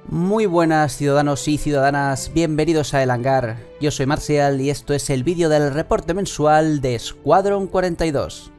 Muy buenas ciudadanos y ciudadanas, bienvenidos a El Hangar. Yo soy Marcial y esto es el vídeo del reporte mensual de Squadron 42.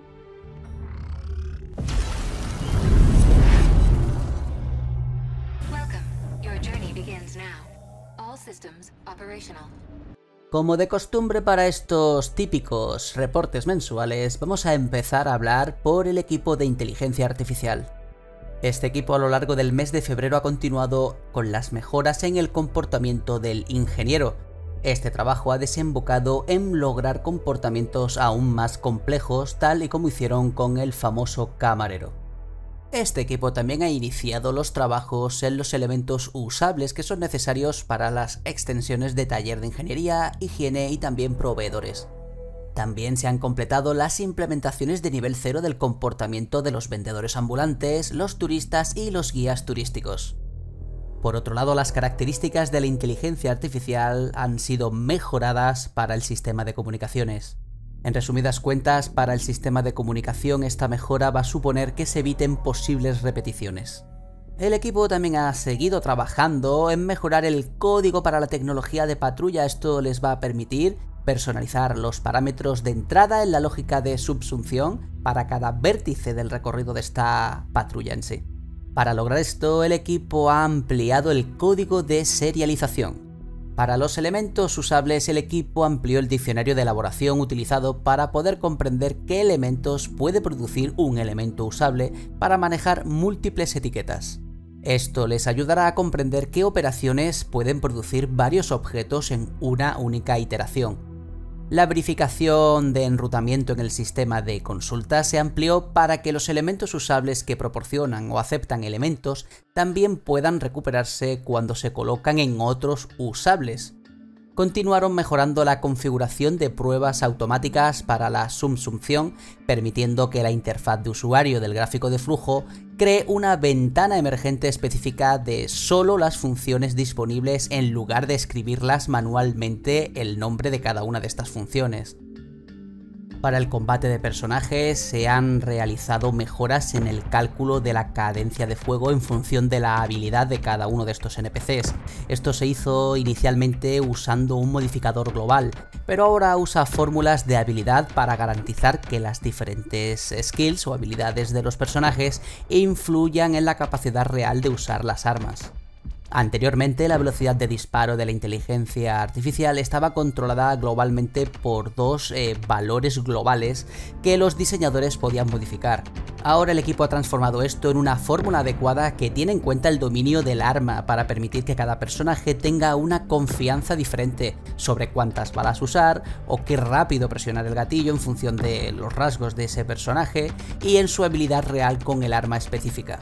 Como de costumbre para estos típicos reportes mensuales, vamos a empezar a hablar por el equipo de inteligencia artificial. Este equipo a lo largo del mes de febrero ha continuado con las mejoras en el comportamiento del ingeniero. Este trabajo ha desembocado en lograr comportamientos aún más complejos, tal y como hicieron con el famoso camarero. Este equipo también ha iniciado los trabajos en los elementos usables que son necesarios para las extensiones de taller de ingeniería, higiene y también proveedores. También se han completado las implementaciones de nivel 0 del comportamiento de los vendedores ambulantes, los turistas y los guías turísticos. Por otro lado, las características de la inteligencia artificial han sido mejoradas para el sistema de comunicaciones. En resumidas cuentas, para el sistema de comunicación esta mejora va a suponer que se eviten posibles repeticiones. El equipo también ha seguido trabajando en mejorar el código para la tecnología de patrulla. Esto les va a permitir personalizar los parámetros de entrada en la lógica de subsunción para cada vértice del recorrido de esta patrulla en sí. Para lograr esto, el equipo ha ampliado el código de serialización. Para los elementos usables, el equipo amplió el diccionario de elaboración utilizado para poder comprender qué elementos puede producir un elemento usable para manejar múltiples etiquetas. Esto les ayudará a comprender qué operaciones pueden producir varios objetos en una única iteración. La verificación de enrutamiento en el sistema de consulta se amplió para que los elementos usables que proporcionan o aceptan elementos también puedan recuperarse cuando se colocan en otros usables. Continuaron mejorando la configuración de pruebas automáticas para la subsunción, permitiendo que la interfaz de usuario del gráfico de flujo cree una ventana emergente específica de solo las funciones disponibles en lugar de escribirlas manualmente el nombre de cada una de estas funciones. Para el combate de personajes se han realizado mejoras en el cálculo de la cadencia de fuego en función de la habilidad de cada uno de estos NPCs. Esto se hizo inicialmente usando un modificador global, pero ahora usa fórmulas de habilidad para garantizar que las diferentes skills o habilidades de los personajes influyan en la capacidad real de usar las armas. Anteriormente, la velocidad de disparo de la inteligencia artificial estaba controlada globalmente por dos valores globales que los diseñadores podían modificar. Ahora el equipo ha transformado esto en una fórmula adecuada que tiene en cuenta el dominio del arma para permitir que cada personaje tenga una confianza diferente sobre cuántas balas usar o qué rápido presionar el gatillo en función de los rasgos de ese personaje y en su habilidad real con el arma específica.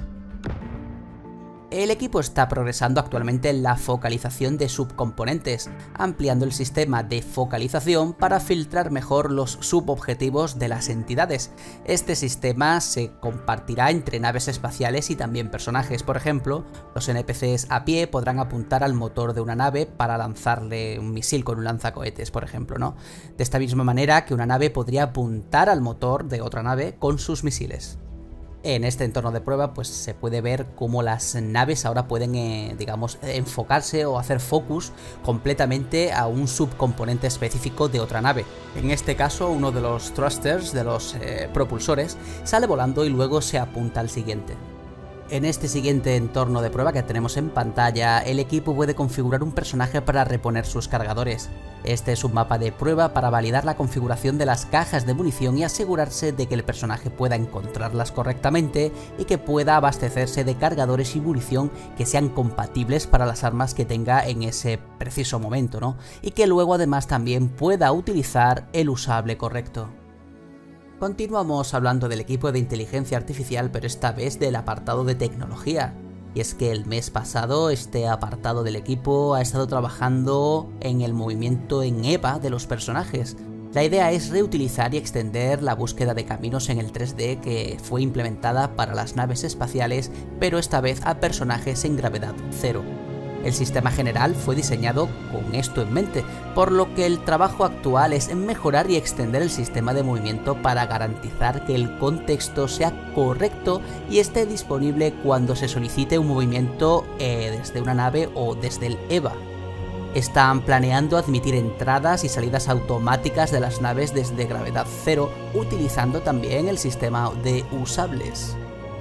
El equipo está progresando actualmente en la focalización de subcomponentes, ampliando el sistema de focalización para filtrar mejor los subobjetivos de las entidades. Este sistema se compartirá entre naves espaciales y también personajes. Por ejemplo, los NPCs a pie podrán apuntar al motor de una nave para lanzarle un misil con un lanzacohetes, por ejemplo, ¿no? De esta misma manera que una nave podría apuntar al motor de otra nave con sus misiles. En este entorno de prueba pues se puede ver cómo las naves ahora pueden enfocarse o hacer focus completamente a un subcomponente específico de otra nave. En este caso uno de los thrusters, de los propulsores, sale volando y luego se apunta al siguiente. En este siguiente entorno de prueba que tenemos en pantalla, el equipo puede configurar un personaje para reponer sus cargadores. Este es un mapa de prueba para validar la configuración de las cajas de munición y asegurarse de que el personaje pueda encontrarlas correctamente y que pueda abastecerse de cargadores y munición que sean compatibles para las armas que tenga en ese preciso momento, ¿no? Y que luego además también pueda utilizar el usable correcto. Continuamos hablando del equipo de inteligencia artificial, pero esta vez del apartado de tecnología. Y es que el mes pasado este apartado del equipo ha estado trabajando en el movimiento en EVA de los personajes. La idea es reutilizar y extender la búsqueda de caminos en el 3D que fue implementada para las naves espaciales, pero esta vez a personajes en gravedad cero. El sistema general fue diseñado con esto en mente, por lo que el trabajo actual es mejorar y extender el sistema de movimiento para garantizar que el contexto sea correcto y esté disponible cuando se solicite un movimiento desde una nave o desde el EVA. Están planeando admitir entradas y salidas automáticas de las naves desde gravedad cero, utilizando también el sistema de usables.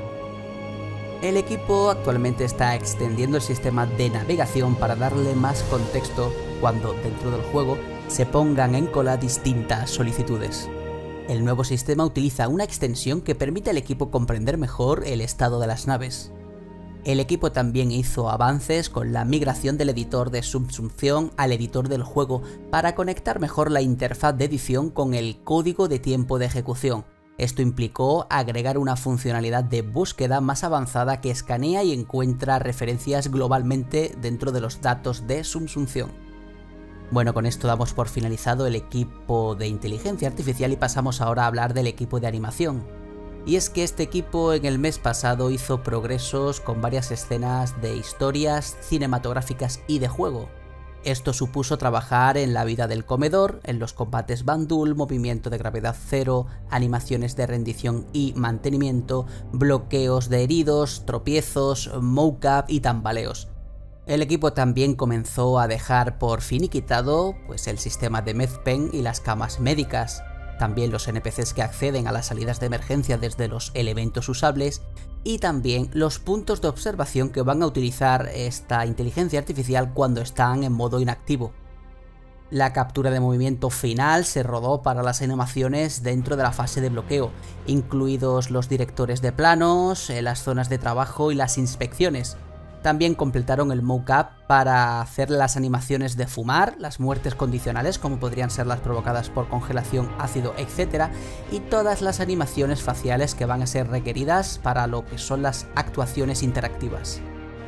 El equipo actualmente está extendiendo el sistema de navegación para darle más contexto cuando dentro del juego se pongan en cola distintas solicitudes. El nuevo sistema utiliza una extensión que permite al equipo comprender mejor el estado de las naves. El equipo también hizo avances con la migración del editor de subsunción al editor del juego para conectar mejor la interfaz de edición con el código de tiempo de ejecución. Esto implicó agregar una funcionalidad de búsqueda más avanzada que escanea y encuentra referencias globalmente dentro de los datos de subsunción. Bueno, con esto damos por finalizado el equipo de inteligencia artificial y pasamos ahora a hablar del equipo de animación. Y es que este equipo en el mes pasado hizo progresos con varias escenas de historias cinematográficas y de juego. Esto supuso trabajar en la vida del comedor, en los combates Bandul, movimiento de gravedad cero, animaciones de rendición y mantenimiento, bloqueos de heridos, tropiezos, mocap y tambaleos. El equipo también comenzó a dejar por finiquitado el sistema de medpen y las camas médicas, también los NPCs que acceden a las salidas de emergencia desde los elementos usables y también los puntos de observación que van a utilizar esta inteligencia artificial cuando están en modo inactivo. La captura de movimiento final se rodó para las animaciones dentro de la fase de bloqueo, incluidos los directores de planos, las zonas de trabajo y las inspecciones. También completaron el mocap para hacer las animaciones de fumar, las muertes condicionales como podrían ser las provocadas por congelación, ácido, etc. y todas las animaciones faciales que van a ser requeridas para lo que son las actuaciones interactivas.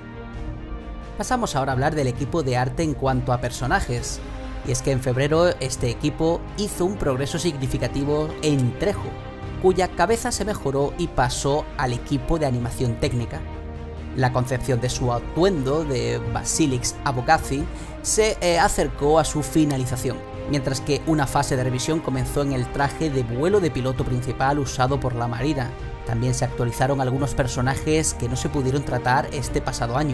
Pasamos ahora a hablar del equipo de arte en cuanto a personajes. Y es que en febrero este equipo hizo un progreso significativo en Trejo, cuya cabeza se mejoró y pasó al equipo de animación técnica. La concepción de su atuendo de Basilix Abokazi se acercó a su finalización, mientras que una fase de revisión comenzó en el traje de vuelo de piloto principal usado por la Marina. También se actualizaron algunos personajes que no se pudieron tratar este pasado año.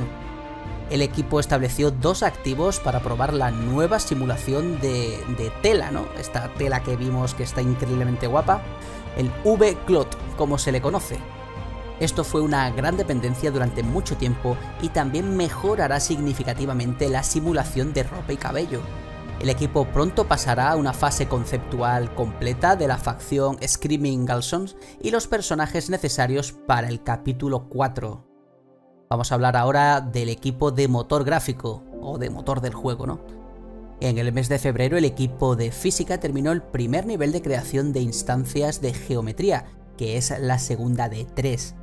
El equipo estableció 2 activos para probar la nueva simulación de tela, ¿no? Esta tela que vimos que está increíblemente guapa, el V-Clot, como se le conoce. Esto fue una gran dependencia durante mucho tiempo y también mejorará significativamente la simulación de ropa y cabello. El equipo pronto pasará a una fase conceptual completa de la facción Screaming Galsons y los personajes necesarios para el capítulo 4. Vamos a hablar ahora del equipo de motor gráfico, o de motor del juego, ¿no? En el mes de febrero el equipo de física terminó el primer nivel de creación de instancias de geometría, que es la segunda de 3.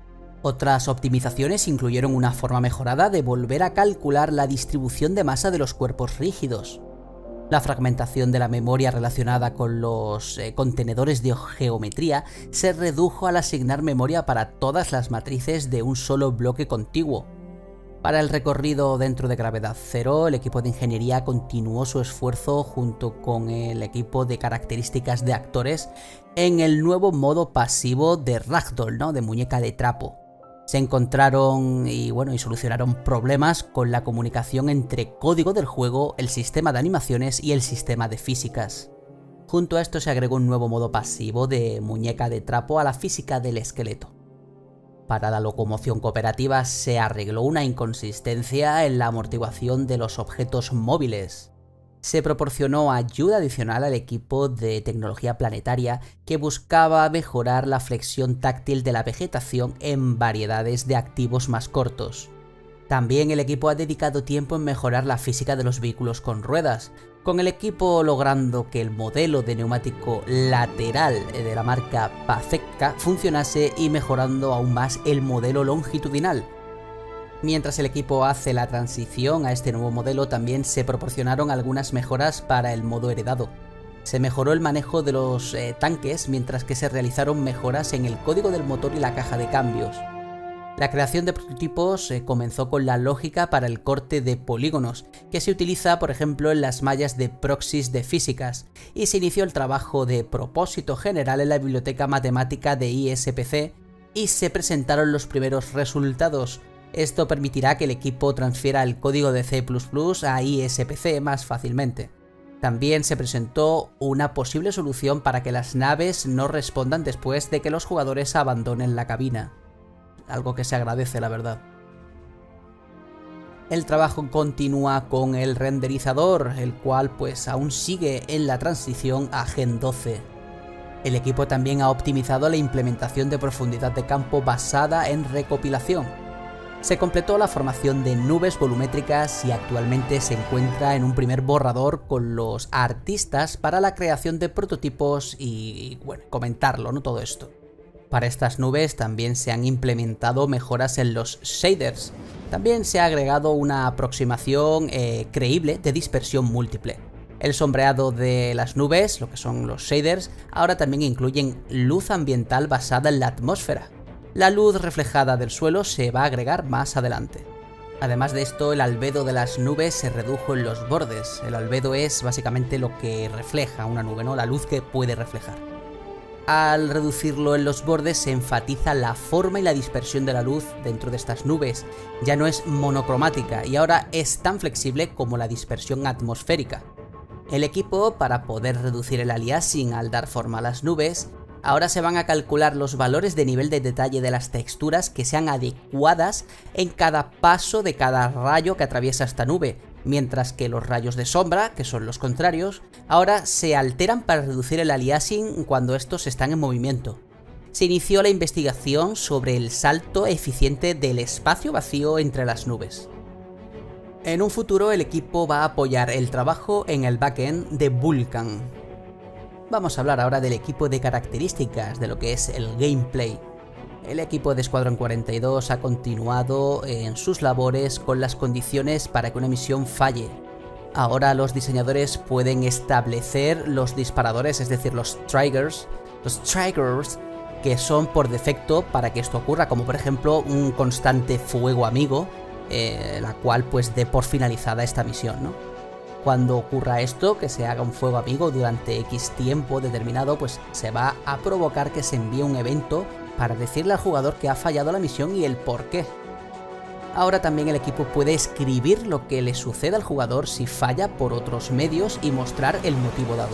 Otras optimizaciones incluyeron una forma mejorada de volver a calcular la distribución de masa de los cuerpos rígidos. La fragmentación de la memoria relacionada con los contenedores de geometría se redujo al asignar memoria para todas las matrices de un solo bloque contiguo. Para el recorrido dentro de gravedad cero, el equipo de ingeniería continuó su esfuerzo junto con el equipo de características de actores en el nuevo modo pasivo de Ragdoll, ¿no? De muñeca de trapo. Se encontraron y solucionaron problemas con la comunicación entre código del juego, el sistema de animaciones y el sistema de físicas. Junto a esto se agregó un nuevo modo pasivo de muñeca de trapo a la física del esqueleto. Para la locomoción cooperativa se arregló una inconsistencia en la amortiguación de los objetos móviles. Se proporcionó ayuda adicional al equipo de tecnología planetaria que buscaba mejorar la flexión táctil de la vegetación en variedades de activos más cortos. También el equipo ha dedicado tiempo en mejorar la física de los vehículos con ruedas, con el equipo logrando que el modelo de neumático lateral de la marca Paceka funcionase y mejorando aún más el modelo longitudinal. Mientras el equipo hace la transición a este nuevo modelo, también se proporcionaron algunas mejoras para el modo heredado. Se mejoró el manejo de los tanques, mientras que se realizaron mejoras en el código del motor y la caja de cambios. La creación de prototipos comenzó con la lógica para el corte de polígonos, que se utiliza por ejemplo en las mallas de proxies de físicas, y se inició el trabajo de propósito general en la biblioteca matemática de ISPC y se presentaron los primeros resultados. Esto permitirá que el equipo transfiera el código de C++ a ISPC más fácilmente. También se presentó una posible solución para que las naves no respondan después de que los jugadores abandonen la cabina. Algo que se agradece, la verdad. El trabajo continúa con el renderizador, el cual pues aún sigue en la transición a Gen 12. El equipo también ha optimizado la implementación de profundidad de campo basada en recopilación. Se completó la formación de nubes volumétricas y actualmente se encuentra en un primer borrador con los artistas para la creación de prototipos y bueno, comentarlo, ¿no? Todo esto. Para estas nubes también se han implementado mejoras en los shaders. También se ha agregado una aproximación creíble de dispersión múltiple. El sombreado de las nubes, lo que son los shaders, ahora también incluyen luz ambiental basada en la atmósfera. La luz reflejada del suelo se va a agregar más adelante. Además de esto, el albedo de las nubes se redujo en los bordes. El albedo es básicamente lo que refleja una nube, ¿no? La luz que puede reflejar. Al reducirlo en los bordes se enfatiza la forma y la dispersión de la luz dentro de estas nubes. Ya no es monocromática y ahora es tan flexible como la dispersión atmosférica. El equipo, para poder reducir el aliasing al dar forma a las nubes, ahora se van a calcular los valores de nivel de detalle de las texturas que sean adecuadas en cada paso de cada rayo que atraviesa esta nube, mientras que los rayos de sombra, que son los contrarios, ahora se alteran para reducir el aliasing cuando estos están en movimiento. Se inició la investigación sobre el salto eficiente del espacio vacío entre las nubes. En un futuro el equipo va a apoyar el trabajo en el backend de Vulkan. Vamos a hablar ahora del equipo de características, de lo que es el gameplay. El equipo de Escuadrón 42 ha continuado en sus labores con las condiciones para que una misión falle. Ahora los diseñadores pueden establecer los disparadores, es decir, los triggers, que son por defecto para que esto ocurra, como por ejemplo un constante fuego amigo, la cual pues dé por finalizada esta misión, ¿no? Cuando ocurra esto, que se haga un fuego amigo durante X tiempo determinado, pues se va a provocar que se envíe un evento para decirle al jugador que ha fallado la misión y el por qué. Ahora también el equipo puede escribir lo que le sucede al jugador si falla por otros medios y mostrar el motivo dado.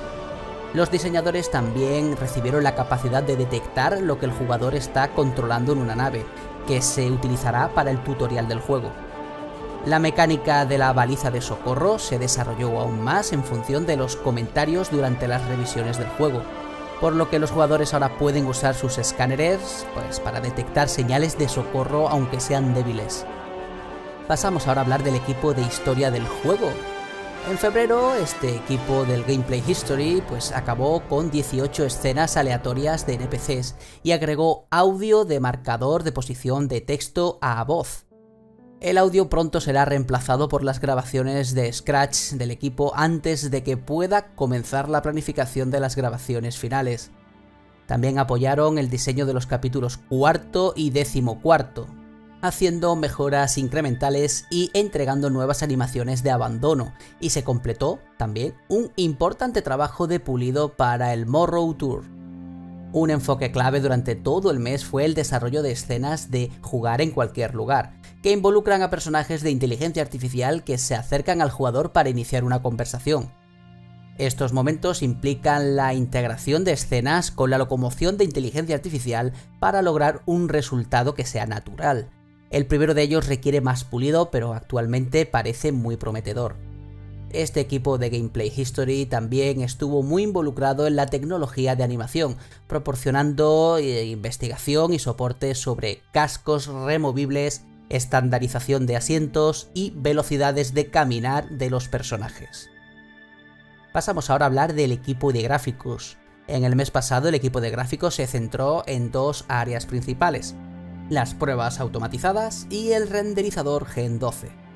Los diseñadores también recibieron la capacidad de detectar lo que el jugador está controlando en una nave, que se utilizará para el tutorial del juego. La mecánica de la baliza de socorro se desarrolló aún más en función de los comentarios durante las revisiones del juego, por lo que los jugadores ahora pueden usar sus escáneres pues, para detectar señales de socorro aunque sean débiles. Pasamos ahora a hablar del equipo de historia del juego. En febrero, este equipo del Gameplay History pues, acabó con 18 escenas aleatorias de NPCs y agregó audio de marcador de posición de texto a voz. El audio pronto será reemplazado por las grabaciones de Scratch del equipo antes de que pueda comenzar la planificación de las grabaciones finales. También apoyaron el diseño de los capítulos cuarto y 14º, haciendo mejoras incrementales y entregando nuevas animaciones de abandono, y se completó también un importante trabajo de pulido para el Morrow Tour. Un enfoque clave durante todo el mes fue el desarrollo de escenas de jugar en cualquier lugar, que involucran a personajes de inteligencia artificial que se acercan al jugador para iniciar una conversación. Estos momentos implican la integración de escenas con la locomoción de inteligencia artificial para lograr un resultado que sea natural. El primero de ellos requiere más pulido, pero actualmente parece muy prometedor. Este equipo de Gameplay History también estuvo muy involucrado en la tecnología de animación, proporcionando investigación y soporte sobre cascos removibles, estandarización de asientos y velocidades de caminar de los personajes. Pasamos ahora a hablar del equipo de gráficos. En el mes pasado el equipo de gráficos se centró en dos áreas principales: las pruebas automatizadas y el renderizador Gen 12.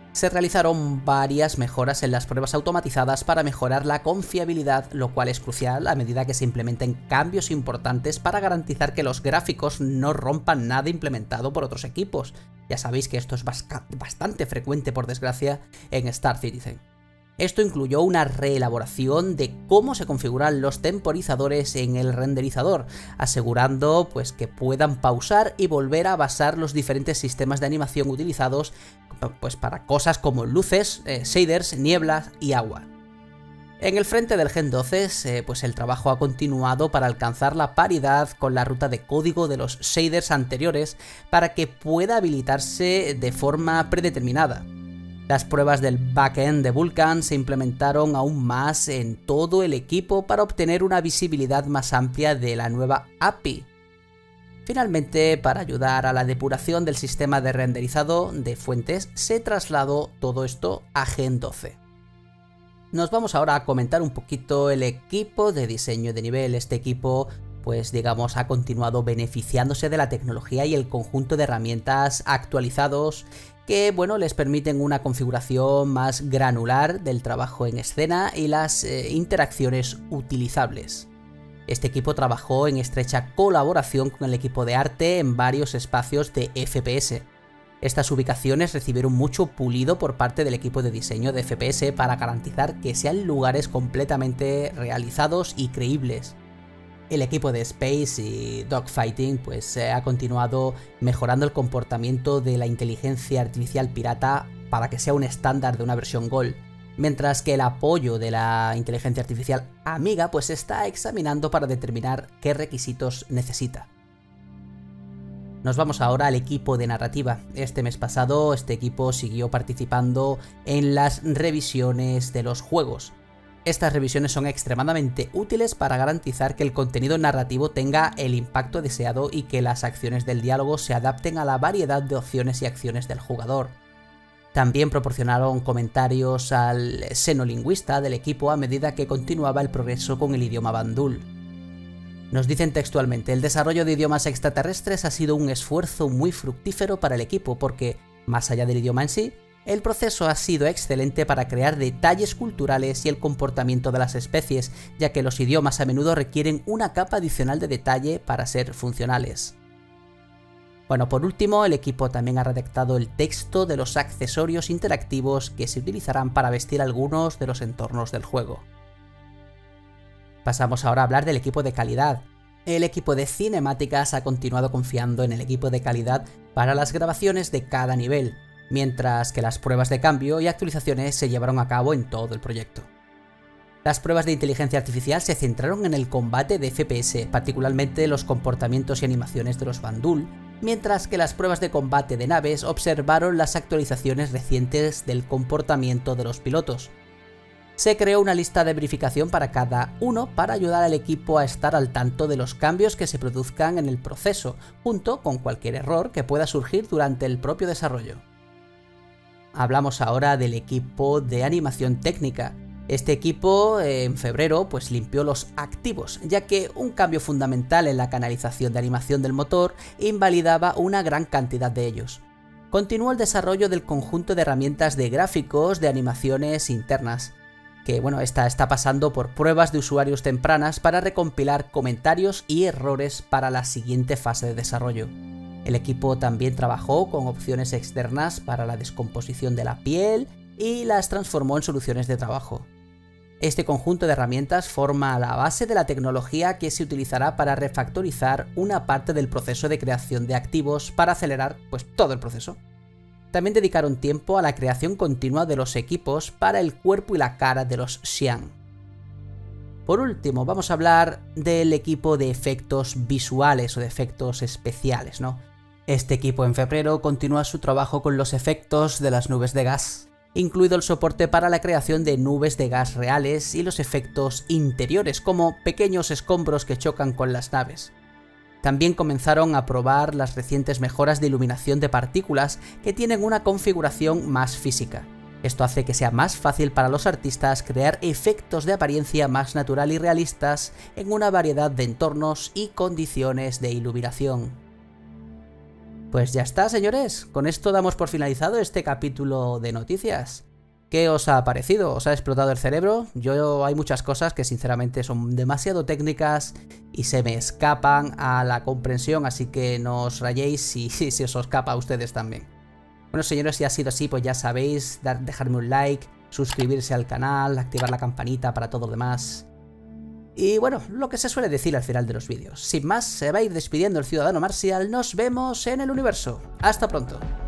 Se realizaron varias mejoras en las pruebas automatizadas para mejorar la confiabilidad, lo cual es crucial a medida que se implementen cambios importantes para garantizar que los gráficos no rompan nada implementado por otros equipos. Ya sabéis que esto es bastante frecuente, por desgracia, en Star Citizen. Esto incluyó una reelaboración de cómo se configuran los temporizadores en el renderizador, asegurando pues que puedan pausar y volver a basar los diferentes sistemas de animación utilizados pues para cosas como luces, shaders, nieblas y agua. En el frente del Gen 12, pues el trabajo ha continuado para alcanzar la paridad con la ruta de código de los shaders anteriores para que pueda habilitarse de forma predeterminada. Las pruebas del backend de Vulkan se implementaron aún más en todo el equipo para obtener una visibilidad más amplia de la nueva API. Finalmente, para ayudar a la depuración del sistema de renderizado de fuentes, se trasladó todo esto a Gen 12. Nos vamos ahora a comentar un poquito el equipo de diseño de nivel. Este equipo, pues digamos, ha continuado beneficiándose de la tecnología y el conjunto de herramientas actualizados que, bueno, les permiten una configuración más granular del trabajo en escena y las interacciones utilizables. Este equipo trabajó en estrecha colaboración con el equipo de arte en varios espacios de FPS. Estas ubicaciones recibieron mucho pulido por parte del equipo de diseño de FPS para garantizar que sean lugares completamente realizados y creíbles. El equipo de Space y Dogfighting pues ha continuado mejorando el comportamiento de la inteligencia artificial pirata para que sea un estándar de una versión Gold, mientras que el apoyo de la inteligencia artificial amiga pues está examinando para determinar qué requisitos necesita. Nos vamos ahora al equipo de narrativa. Este mes pasado este equipo siguió participando en las revisiones de los juegos. Estas revisiones son extremadamente útiles para garantizar que el contenido narrativo tenga el impacto deseado y que las acciones del diálogo se adapten a la variedad de opciones y acciones del jugador. También proporcionaron comentarios al xenolingüista del equipo a medida que continuaba el progreso con el idioma Bandul. Nos dicen textualmente: el desarrollo de idiomas extraterrestres ha sido un esfuerzo muy fructífero para el equipo porque, más allá del idioma en sí, el proceso ha sido excelente para crear detalles culturales y el comportamiento de las especies, ya que los idiomas a menudo requieren una capa adicional de detalle para ser funcionales. Bueno, por último, el equipo también ha redactado el texto de los accesorios interactivos que se utilizarán para vestir algunos de los entornos del juego. Pasamos ahora a hablar del equipo de calidad. El equipo de cinemáticas ha continuado confiando en el equipo de calidad para las grabaciones de cada nivel, mientras que las pruebas de cambio y actualizaciones se llevaron a cabo en todo el proyecto. Las pruebas de inteligencia artificial se centraron en el combate de FPS, particularmente los comportamientos y animaciones de los Bandul, mientras que las pruebas de combate de naves observaron las actualizaciones recientes del comportamiento de los pilotos. Se creó una lista de verificación para cada uno para ayudar al equipo a estar al tanto de los cambios que se produzcan en el proceso, junto con cualquier error que pueda surgir durante el propio desarrollo. Hablamos ahora del equipo de animación técnica. Este equipo en febrero pues limpió los activos, ya que un cambio fundamental en la canalización de animación del motor invalidaba una gran cantidad de ellos. Continuó el desarrollo del conjunto de herramientas de gráficos de animaciones internas, que bueno, está pasando por pruebas de usuarios tempranas para recompilar comentarios y errores para la siguiente fase de desarrollo. El equipo también trabajó con opciones externas para la descomposición de la piel y las transformó en soluciones de trabajo. Este conjunto de herramientas forma la base de la tecnología que se utilizará para refactorizar una parte del proceso de creación de activos para acelerar pues todo el proceso. También dedicaron tiempo a la creación continua de los equipos para el cuerpo y la cara de los Xian. Por último, vamos a hablar del equipo de efectos visuales o de efectos especiales, ¿no? Este equipo en febrero continúa su trabajo con los efectos de las nubes de gas, incluido el soporte para la creación de nubes de gas reales y los efectos interiores, como pequeños escombros que chocan con las naves. También comenzaron a probar las recientes mejoras de iluminación de partículas que tienen una configuración más física. Esto hace que sea más fácil para los artistas crear efectos de apariencia más natural y realistas en una variedad de entornos y condiciones de iluminación. Pues ya está, señores, con esto damos por finalizado este capítulo de noticias. ¿Qué os ha parecido? ¿Os ha explotado el cerebro? Hay muchas cosas que sinceramente son demasiado técnicas y se me escapan a la comprensión, así que no os rayéis si se os escapa a ustedes también. Bueno, señores, si ha sido así, pues ya sabéis, dejarme un like, suscribirse al canal, activar la campanita para todo lo demás. Y bueno, lo que se suele decir al final de los vídeos. Sin más, se va a ir despidiendo el ciudadano Marcial, nos vemos en el universo. Hasta pronto.